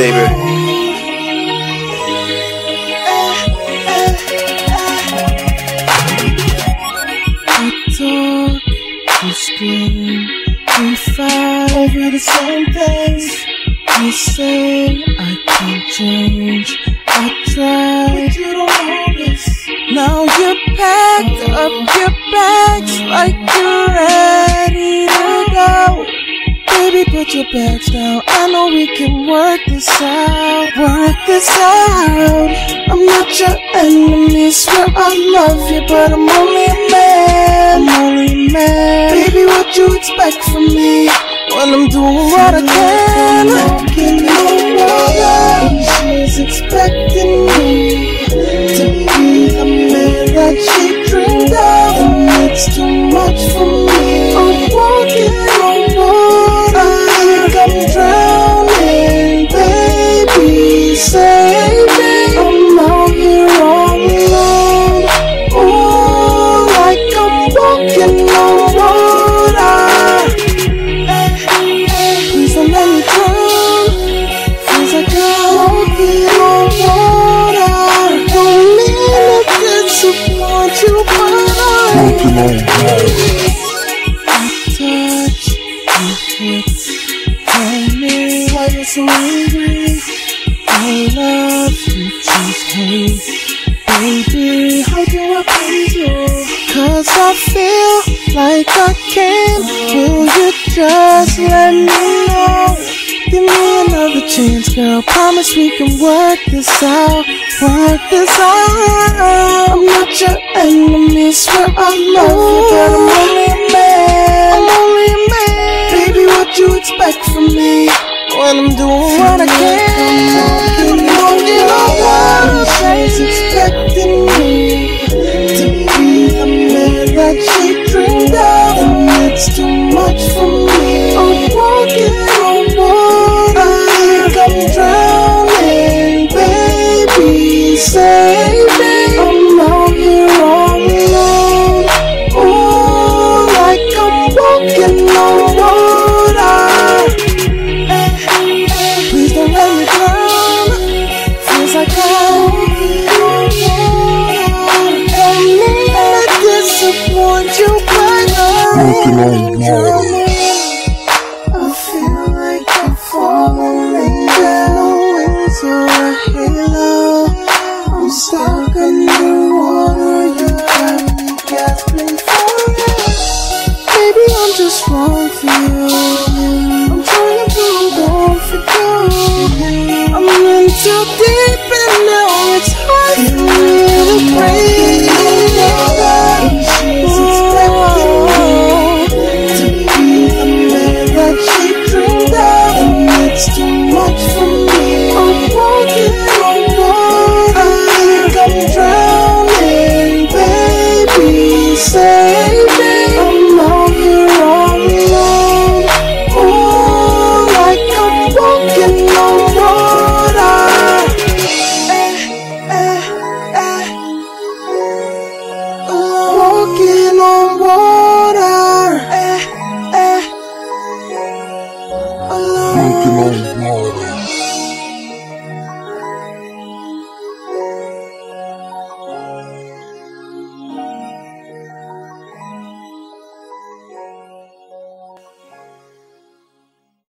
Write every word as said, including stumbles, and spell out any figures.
baby. We scream, we fight over the same things. You say I can't change, I try, but you don't know this. Now you packed up your bags like you're ready to go. Baby, put your bags down, I know we can work this out, work this out. I'm not your enemy, swear I love you, but I'm only a man, I'm only a man. Baby, what you expect from me when I'm doing what I can? Walking on water, she's expecting me to be the man that she dreamed of, and it's too much for me. I'm walking on water, I'm drowning, baby, save me. I'm out here all alone, ooh, like I'm walking on water. Please don't let me drown, feels like I'm walking on water. Don't mean to disappoint you, but Walking on water. I touch your hips. Tell me why you're so angry. I love you, choose hate. Baby, how do I please you? Cause I feel like I can. Will you just let me know? Give me another chance, girl. Promise we can work this out, work this out. I'm not your enemy, swear I love you, but I'm only a man, I'm only a man. Baby, what you expect from me when I'm doing what I can? I'm walking on water, she's expecting me to be the man that she dreamed of, and it's too much for me. I'm walking on water, I'm drowning, baby, save me. I'm out here all alone, ooh, like I'm walking on water. Please don't let me drown, feels like I'm walking on water. Don't mean to disappoint you, but Walking on I'm water. drowning. I feel like I'm falling down, wings or a halo. I'm stuck underwater, you got me gasping for you. Maybe I'm just wrong for you.